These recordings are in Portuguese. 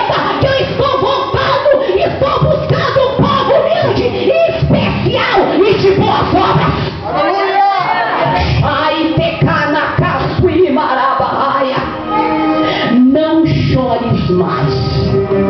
Entenda que eu estou voltando, estou buscando um povo humilde, especial e de boas obras. Ai, pecana, caçui, marabaia. Não chores mais.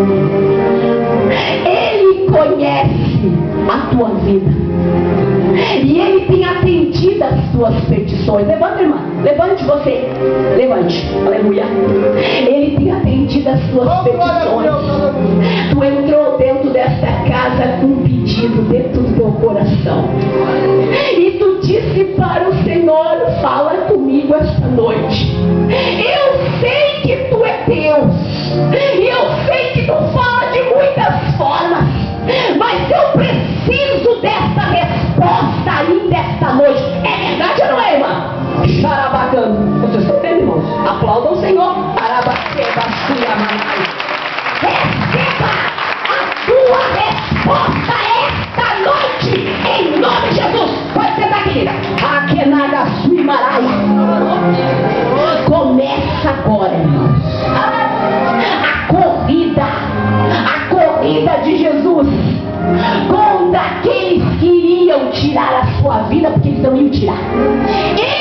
Ele conhece a tua vida e Ele tem atendido as tuas petições. Levanta, irmã, levante você, levante, aleluia. Ele tem atendido as tuas petições. Tu entrou dentro desta casa com um pedido dentro do teu coração e tu disse para o Senhor: fala comigo esta noite. Eu sei que tu é Deus e eu sei que tu fala de muitas formas, mas eu preciso dessa resposta ainda esta noite. É verdade ou não é, irmã? Xarabacano. Vocês estão vendo, irmãos? Aplaudam o Senhor. Arabaceba, sua manai. Receba a tua resposta esta noite, em nome de Jesus. Pode sentar aqui. Akenaga, sua maraia. Começa agora, irmãos. A corrida de Jesus contra aqueles que iriam tirar a sua vida, porque eles não iam tirar.